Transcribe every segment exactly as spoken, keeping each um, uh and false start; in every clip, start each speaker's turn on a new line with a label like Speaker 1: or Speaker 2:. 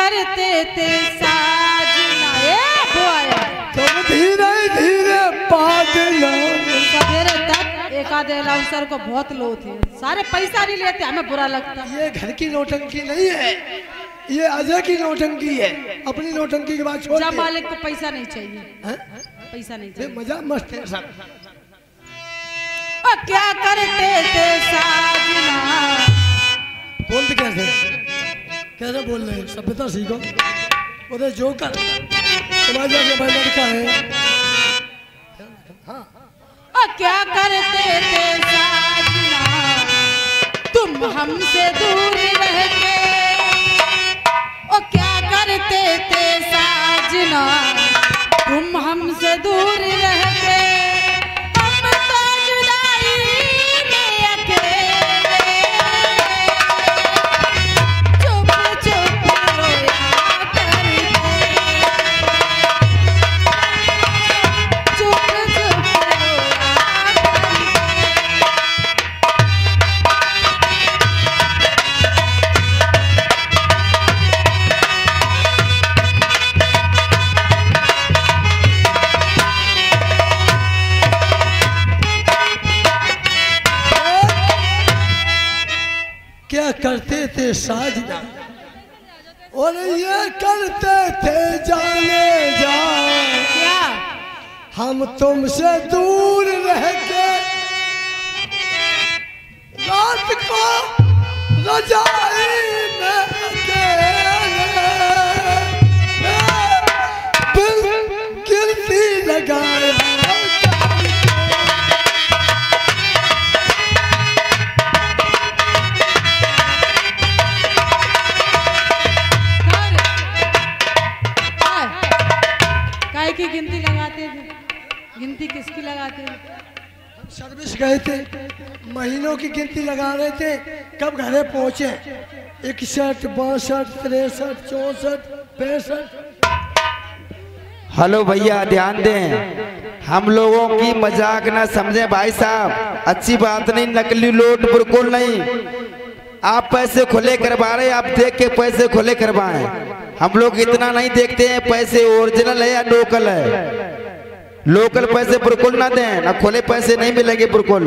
Speaker 1: करते थे साजना। ए वो आया
Speaker 2: तुम धीरे धीरे पागल
Speaker 1: सवेरे तक एक आधे अलाउंसर को बहुत लो थे, सारे पैसा नहीं लेते, हमें बुरा लगता।
Speaker 2: ये घर की नौटंकी नहीं है, ये अजय की नौटंकी है। अपनी नौटंकी के बाद छोड़ दे।
Speaker 1: मालिक को पैसा नहीं चाहिए
Speaker 2: है?
Speaker 1: पैसा नहीं चाहिए,
Speaker 2: मजा मस्त है सब।
Speaker 1: और क्या करते थे साजना।
Speaker 2: बोलते कैसे कैसे बोल रहे हैं, सभ्यता सीखो। उधर जोकर तुम्हारे लड़का है। हाँ।
Speaker 1: और क्या करते थे साजना, तुम हमसे दूर रह के। और क्या करते थे साजना, तुम हमसे दूर रह के। हम तो जुदाई में अकेले चुप चुप रोया करते, चुप चुप रोया
Speaker 2: क्या करते थे साजना, और ये करते थे जाने जा।
Speaker 1: क्या
Speaker 2: हम तुमसे दूर रह के रात को रजाई में अकेले बिल गिनती लगाया।
Speaker 1: की गिनती लगाते थे, गिनती किसकी लगाते थे?
Speaker 2: सर्विस गए थे, महीनों की गिनती लगा रहे थे, कब घरे पहुंचे। इकसठ बासठ तिरसठ चौसठ पैंसठ।
Speaker 3: हेलो भैया ध्यान दें, हम लोगों की मजाक ना समझे भाई साहब, अच्छी बात नहीं, नकली नोट बिल्कुल नहीं। आप पैसे खुले करवा रहे, आप देख के पैसे खुले करवाएं। हम लोग इतना नहीं देखते हैं पैसे ओरिजिनल है या लोकल है। लोकल पैसे बिल्कुल ना दें, ना खुले पैसे नहीं मिलेंगे बिल्कुल।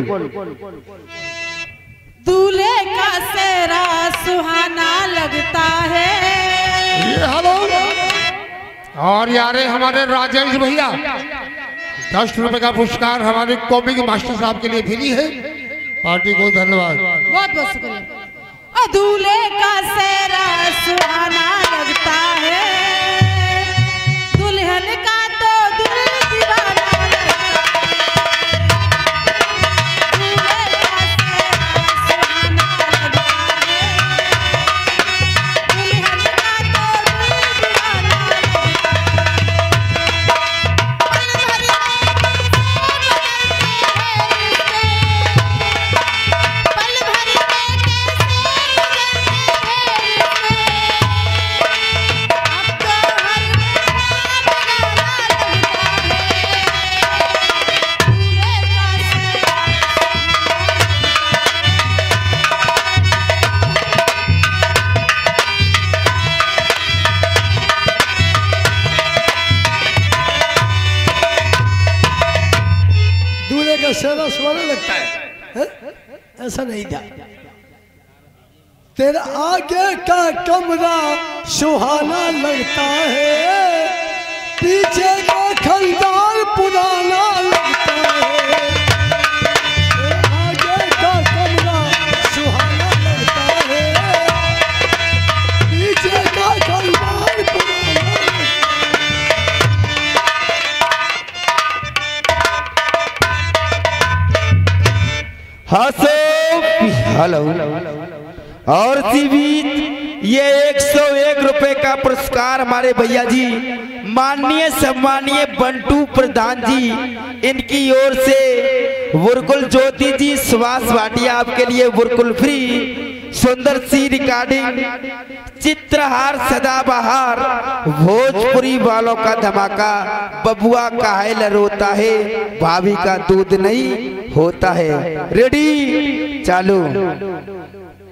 Speaker 1: दूल्हे का सेहरा सुहाना लगता है।
Speaker 4: ये हेलो और यारे हमारे राजेश भैया दस रुपए का पुरस्कार हमारे कॉमिक मास्टर साहब के लिए फ्री है। पार्टी को धन्यवाद,
Speaker 1: बहुत बहुत शुक्रिया। दूल्हे का सेहरा सुहाना लगता है, दुल्हन का तो दिल दीवाना लगता है। दूल्हे का सेहरा सुहाना लगता है, दुल्हन का तो दिल दीवाना लगता
Speaker 2: सेवा सुहाना लगता है, है? ऐसा नहीं था। तेरा आगे का कमरा सुहाना लगता है, पीछे का खंडार पुराना लगता है। आगे का कमरा सुहाना लगता है, पीछे का खंडार पुराना।
Speaker 3: हंसो हेलो और बीच ये एक सौ एक रुपए का पुरस्कार हमारे भैया जी माननीय सम्मानीय बंटू प्रधान जी इनकी ओर से बुरकुल ज्योति जी सुभाष भाटिया आपके लिए बुरकुल फ्री सुंदर सी रिकॉर्डिंग चित्रहार सदाबहार भोजपुरी वालों का धमाका बबुआ काहेल रोता है भाभी का दूध नहीं होता है। रेडी चालू।